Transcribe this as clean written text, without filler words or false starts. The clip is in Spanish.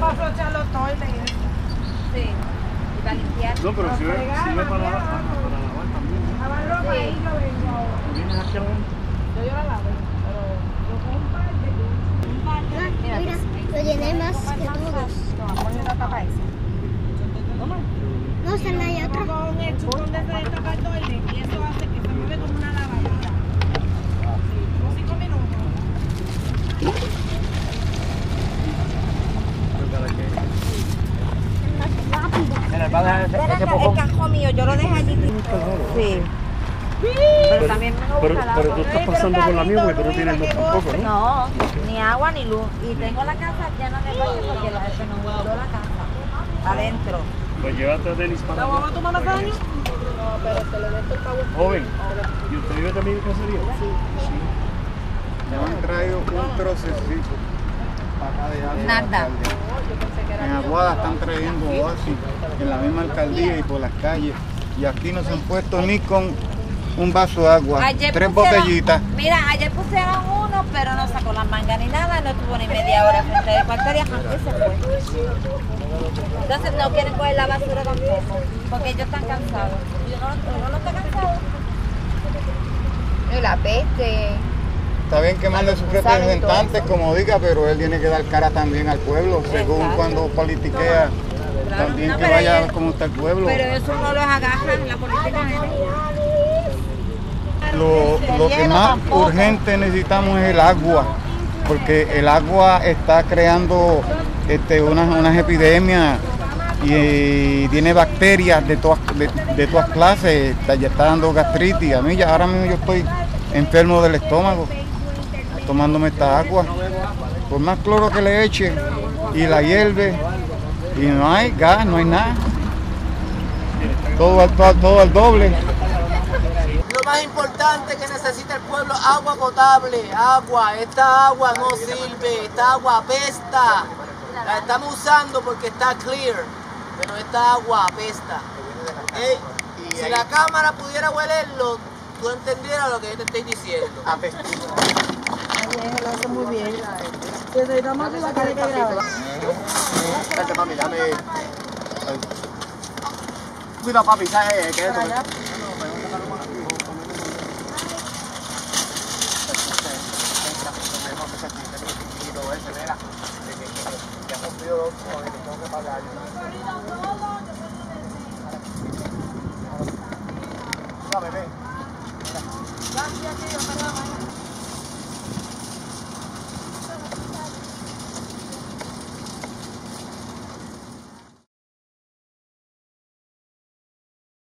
para flochar los toiles y eso. Sí. Y para limpiar. No, pero sirve para lavar también. Lavar ropa ahí yo vengo ahora. ¿Vienes aquí a lavar? Yo la lavé, pero yo con un par de Mira, lo llené más que todos. No, ponle la tapa esa. No, se me hay otro. Con el chupón de tapa el toile y eso hace que se mueve como una lavadora. Sí, como 5 minutos. Mira, va a dejar ese El pocón. cajón mío, yo lo dejé allí. Sí. Pero también me gusta el Pero agua. tú estás pasando por la mía porque tú no tienes luz tampoco, ¿no? No, ni agua ni luz. Y tengo la casa llena de baños porque se nos mudó la casa. Adentro. Pues llévate a Denis para ¿La allá. vamos a tomar los daños? No, pero te le dejo el pavo. Joven, ¿y usted vive también en casería? Sí. Me han traído un trocecito para acá de agua. Nada. En Aguada están trayendo oasis en la misma alcaldía y por las calles. Y aquí no se han puesto ni con un vaso de agua, Ayer 3 pusieron- botellitas. Mira, ayer pusieron uno, pero no sacó las mangas ni nada, no estuvo ni media hora frente al cuartel y se fue. Entonces no quieren coger la basura tampoco, porque ellos están cansados. Uno no está cansado. Y la peste. Está bien que mande sus representantes, como diga, pero él tiene que dar cara también al pueblo, según Exacto. cuando politiquea, Claro, también no, que pero vaya a ellos- ver cómo está el pueblo. Pero eso no los agarra en la política. Lo que más urgente necesitamos es el agua, porque el agua está creando unas epidemias y tiene bacterias de todas clases, ya está dando gastritis. A mí ya ahora mismo yo estoy enfermo del estómago tomándome esta agua. Por más cloro que le eche y la hierve y no hay gas, no hay nada. Todo al doble. Lo más importante que necesita el pueblo, agua potable, agua. Esta agua no sirve, esta agua apesta. La estamos usando porque está clear, pero esta agua apesta. ¿Okay? Si la cámara pudiera huelerlo, tú entendieras lo que yo te estoy diciendo. Apesta. Lo hace muy bien. Desde más la que hay que grabar. Espérate, papi, dame. Cuida, papi, ¿sabes qué es eso? Gracias, tío.